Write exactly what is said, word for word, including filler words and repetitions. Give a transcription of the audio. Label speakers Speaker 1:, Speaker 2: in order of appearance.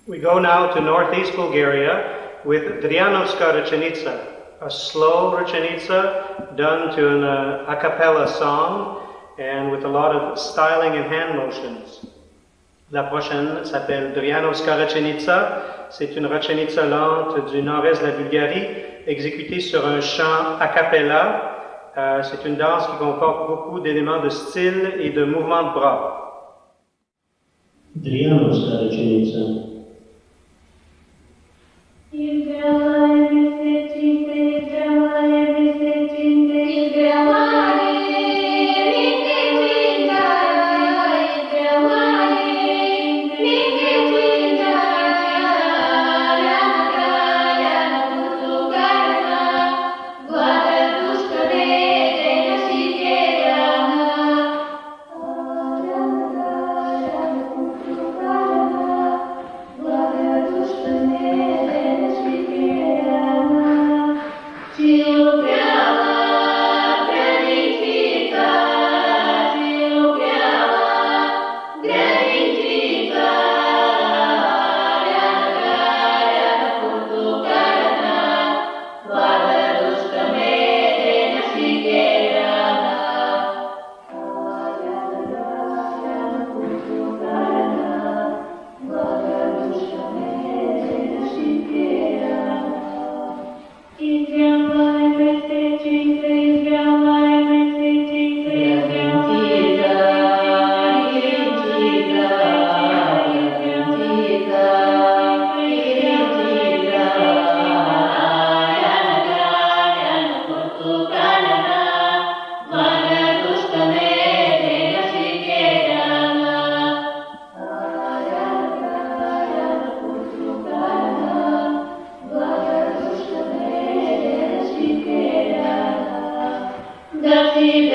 Speaker 1: We go now to northeast Bulgaria with Drianovska Rachenitsa, a slow Rachenitsa done to an uh, a cappella song and with a lot of styling and hand motions. La prochaine s'appelle Drianovska Rachenitsa. C'est une Rachenitsa lente du nord-est de la Bulgarie, exécutée sur un chant a cappella. Euh, c'est une danse qui comporte beaucoup d'éléments de style et de mouvements de bras.
Speaker 2: Drianovska Rachenitsa.
Speaker 3: That